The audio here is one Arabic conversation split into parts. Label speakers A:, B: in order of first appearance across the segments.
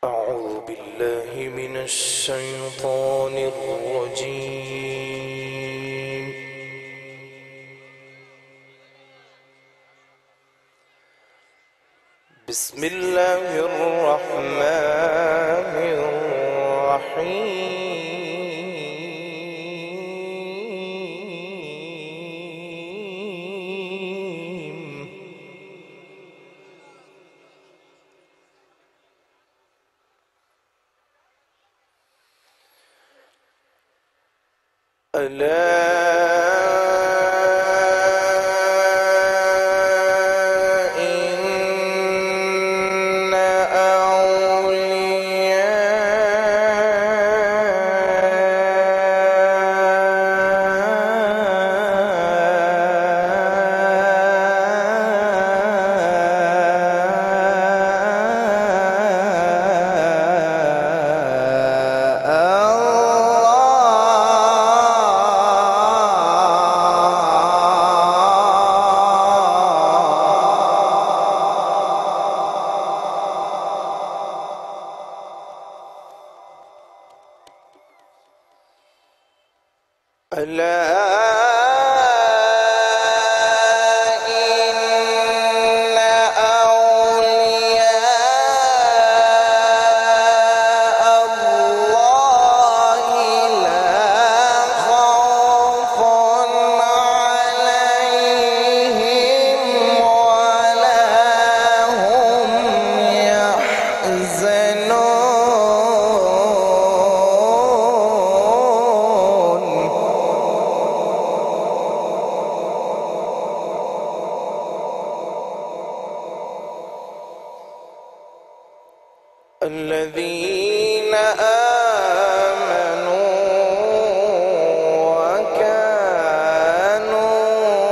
A: أعوذ بالله من الشيطان الرجيم. بسم الله الرحمن الرحيم. ألا إن الذين آمنوا وكانوا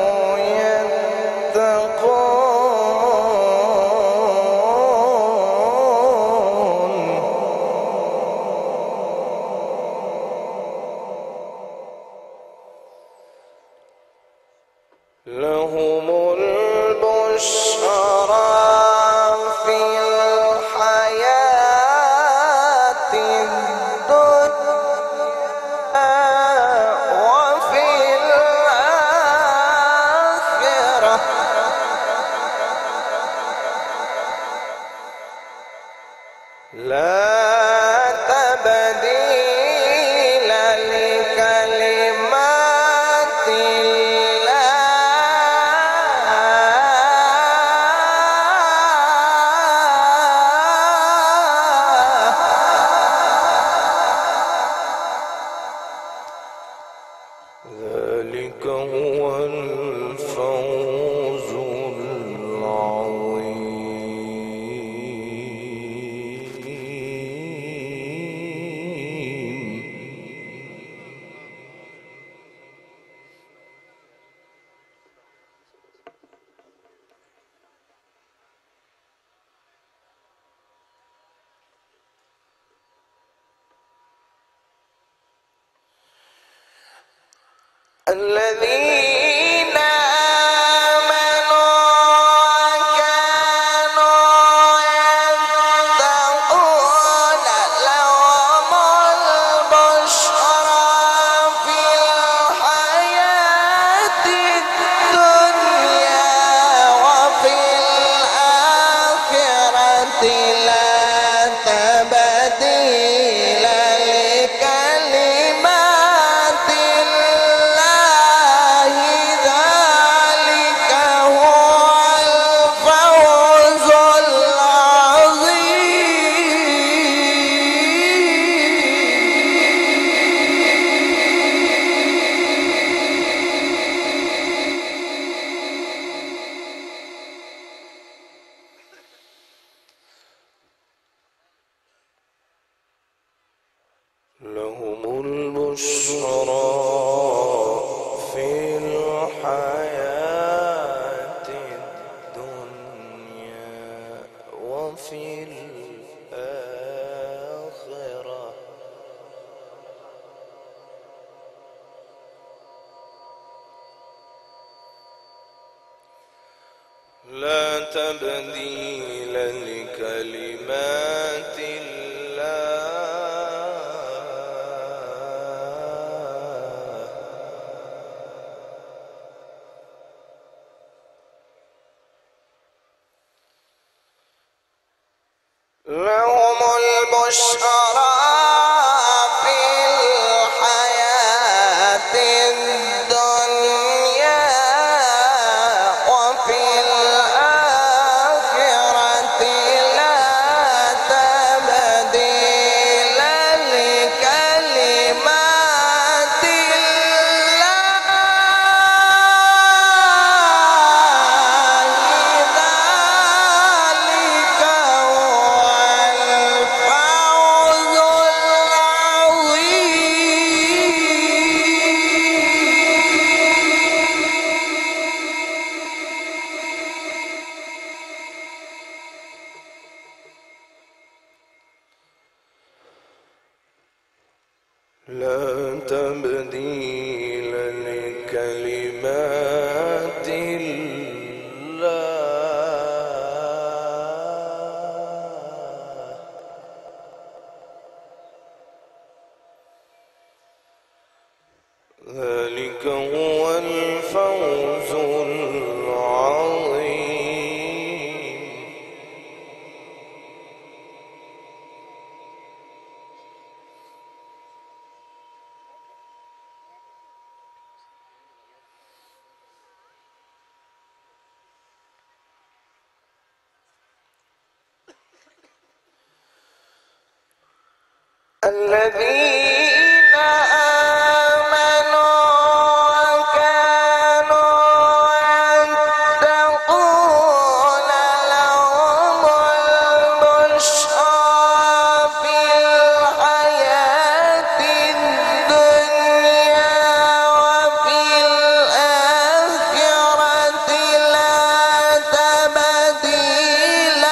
A: يتقون لهم البشرى لا تبديل لكلمات الله ذلك هو الفوز العظيم. الذين آمنوا وكانوا يتقون لهم البشرى في الحياة الدنيا وفي الآخرة لا تبديل لكلمات لهم البشرى في الحياة الدنيا وفي الآخرة لا تبديل لكلمات الله لهم البشرى في الحياة الدنيا وفي الآخرة لا تبديل لكلمات لا تبديل لكلمات الله ذلك هو الفوز العظيم. الذين آمنوا وكانوا يتقون لهم البشرى في الحياة الدنيا وفي الآخرة لا تبديل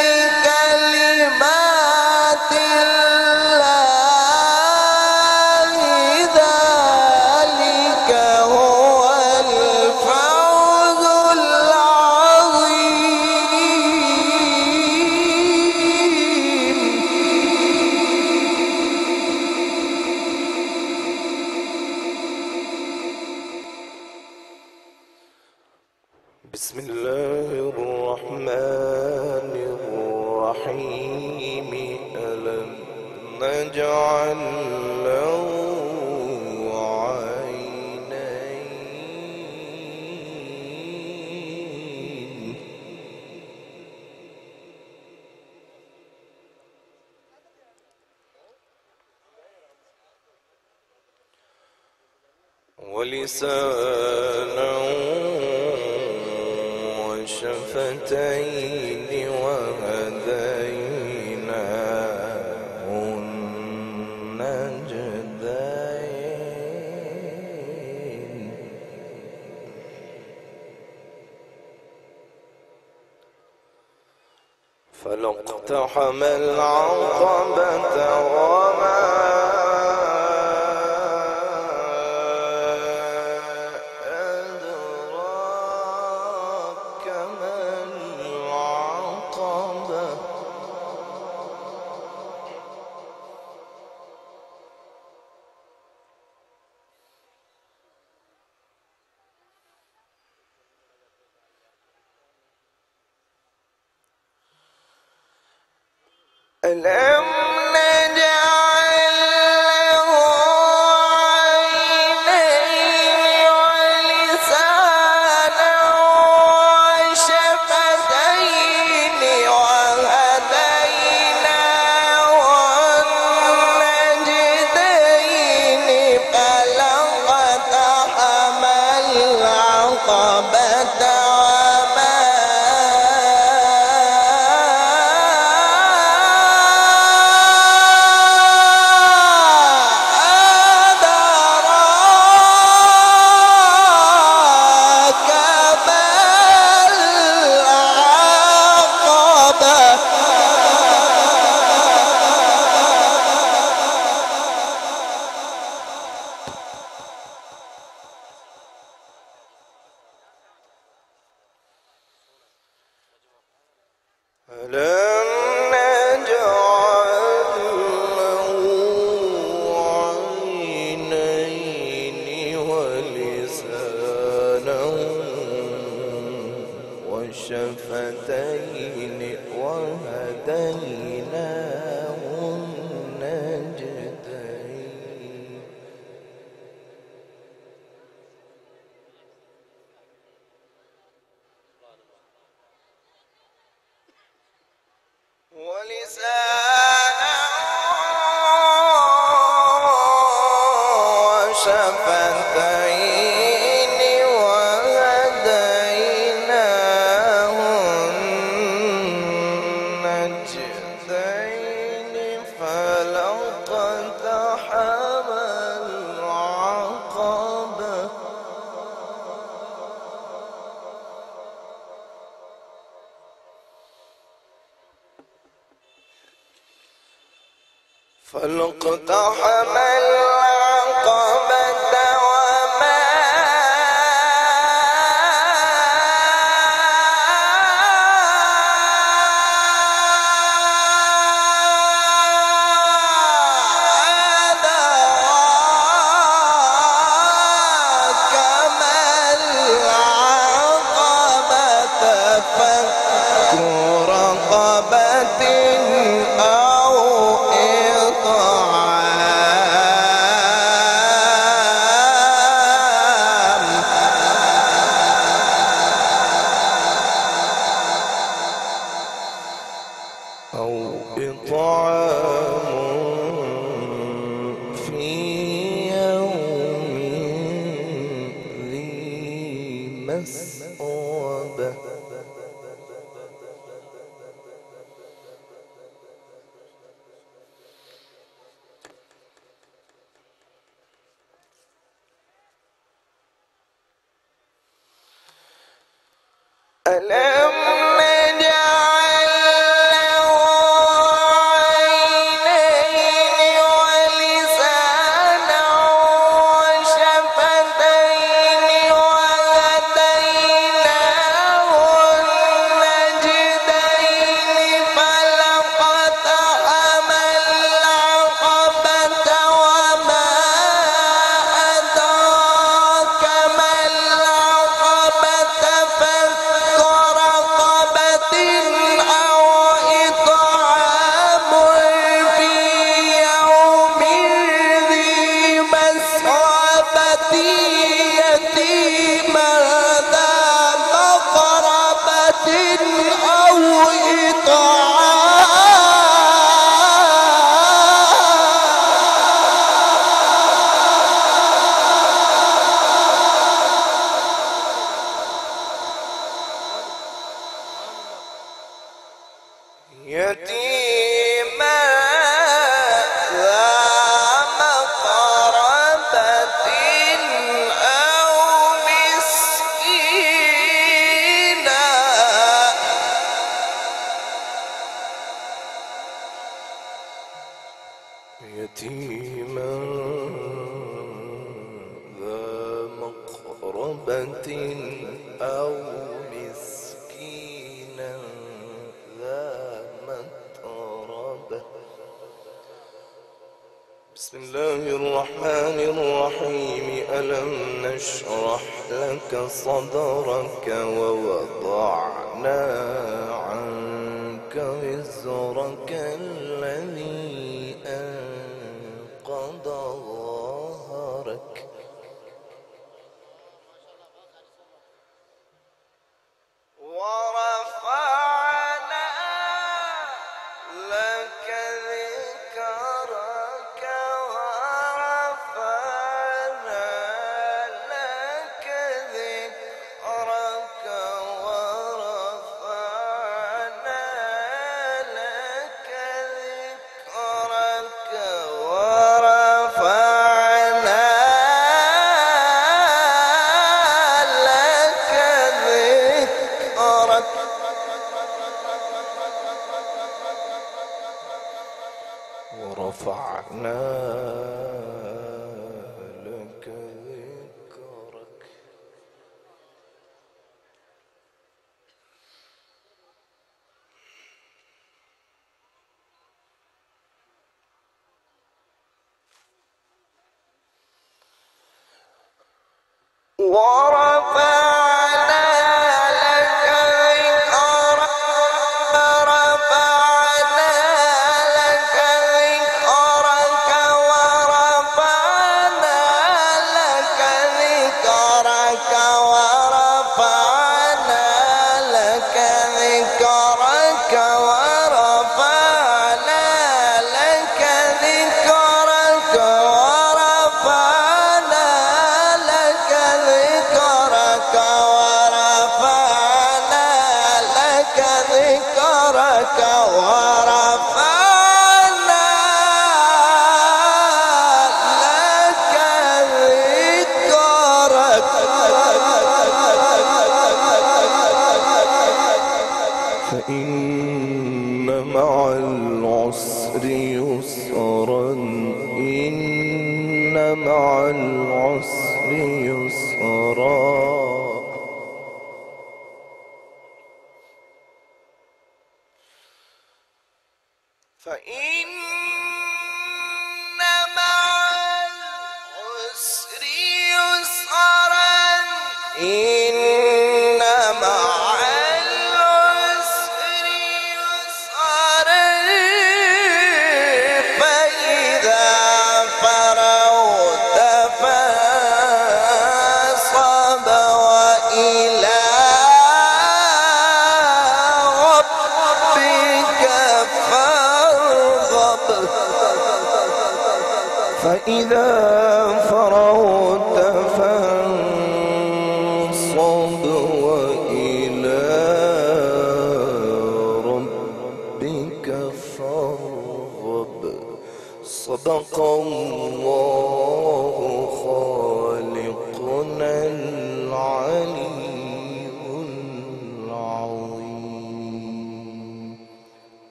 A: لكلمات الله ذلك هو الفوز العظيم. بسم الله الرحمن الرحيم. ألم نجعل له عينين ولسانا وشفتين وهديناه النجدين. فلا اقتحم العقبة وما أدراك ما العقبة. ألم نجعل له عينين ولسانا وشفتين وهديناه النجدين. فلا اقتحم العقبة وما شفتين وهديناه النجدين فلاقتحم العقبة فلاقتحم العقبة وما أدراك ما العقبة فك رقبة أو إطعام في يوم ذي مسغبة ألم نجعل له عينين ولسانا وشفتين وهديناه النجدين فلاقتحم العقبة وما أدراك ما العقبة فك رقبة أو إطعام في يوم ذي مسغبة يتيما ذا مقربة أو يتيما ذا مقربة أو مسكينا يتيما ذا مقربة أو مسكينا ذا متربة بسم الله الرحمن الرحيم ألم نشرح لك صدرك ووضعنا عنك وزرك الذي أنقض ظهرك ورفعنا لك ذكرك ورفعنا لك ذكرك ورفعنا لك ذكرك ورفعنا لك ذكرك ورفعنا لك ذكرك ورفعنا لك ذكرك ورفعنا لك ذكرك ورفعنا لك ذكرك ورفعنا لك ذكرك ورفعنا لك ذكرك ورفعنا يسرا إن مع العسر يسرا فإن مع العسر يسرا إن مع العسر يسرا فإذا فرغت فانصب وإلى ربك فارغب فإذا فرغت فانصب وإلى ربك فارغب صدق الله